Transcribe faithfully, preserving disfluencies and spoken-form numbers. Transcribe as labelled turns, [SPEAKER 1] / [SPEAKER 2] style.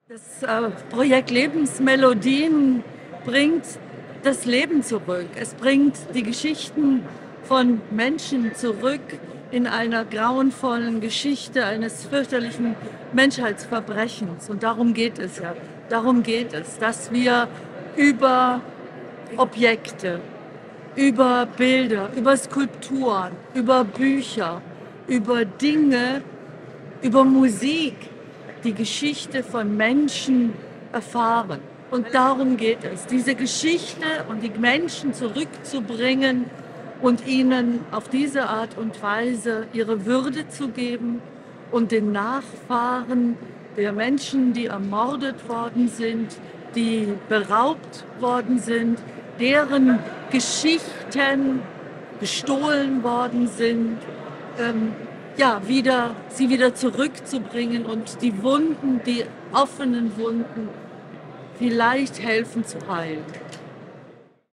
[SPEAKER 1] Das äh, Projekt Lebensmelodien bringt das Leben zurück. Es bringt die Geschichten von Menschen zurück in einer grauenvollen Geschichte eines fürchterlichen Menschheitsverbrechens. Und darum geht es ja. Darum geht es, dass wir über Objekte, über Bilder, über Skulpturen, über Bücher, über Dinge, über Musik die Geschichte von Menschen erfahren. Und darum geht es, diese Geschichte und die Menschen zurückzubringen und ihnen auf diese Art und Weise ihre Würde zu geben und den Nachfahren der Menschen, die ermordet worden sind, die beraubt worden sind, deren Geschichten gestohlen worden sind, ähm, ja, wieder, sie wieder zurückzubringen und die Wunden, die offenen Wunden vielleicht helfen zu heilen.